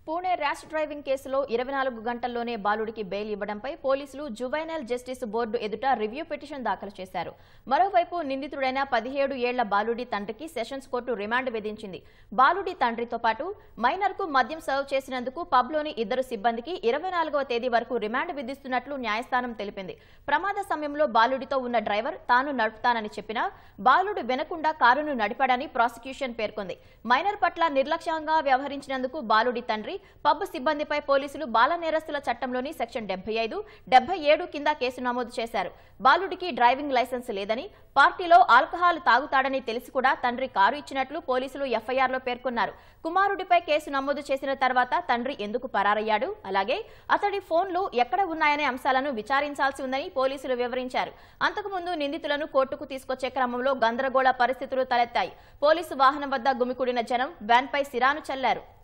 Pune rash driving కేసులో 24 గంటల్లోనే బాలుడికి bail ఇవ్వడంపై పోలీసులు జువైనల్ జస్టిస్ బోర్డు ఎదుట రివ్యూ పిటిషన్ దాఖలు చేశారు. మరోవైపు నిందితుడైన 17 ఏళ్ల బాలుడి తండ్రికి సెషన్స్ కోర్టు రిమాండ్ విధించింది. బాలుడి తండ్రితో పాటు మైనర్కు మద్యం సర్వ్ చేసినందుకు పబ్లోని ఇద్దరు సిబ్బందికి 24వ తేదీ వరకు రిమాండ్ విధిస్తున్నట్లు న్యాయస్థానం తెలిపింది. ప్రమాద సమయంలో బాలుడితో ఉన్న డ్రైవర్ తాను నడుపుతానని చెప్పినా బాలుడు వినకుండా కారును నడిపాడని ప్రాసిక్యూషన్ పేర్కొంది. మైనర్ పట్ల నిర్లక్ష్యంగా వ్యవహరించినందుకు బాలుడి తండ్రి పబ్ సిబ్బందిపై పోలీసులు బాల నేరస్తుల చట్టంలోని సెక్షన్ 75, 77 కింద కేసు నమోదు చేశారు. బాలుడికి డ్రైవింగ్ లైసెన్స్ లేదని, పార్టీలో ఆల్కహాల్ తాగుతాడని తెలిసి కూడా తండ్రి కారు ఇచ్చినట్లు పోలీసులు ఎఫ్ఐఆర్లో పేర్కొన్నారు. కుమారుడిపై కేసు నమోదు చేసిన తర్వాత తండ్రి ఎందుకు పరారయ్యాడు, అలాగే అతడి ఫోన్లు ఎక్కడ ఉన్నాయనే అంశాలను విచారించాల్సి ఉందని పోలీసులు వివరించారు. అంతకుముందు నిందితులను కోర్టుకు తీసుకొచ్చే క్రమంలో గందరగోళ పరిస్థితులు తలెత్తాయి. పోలీసు వాహనం వద్ద గుమికూడిన జనం వ్యాన్పై సిరాను చల్లారు.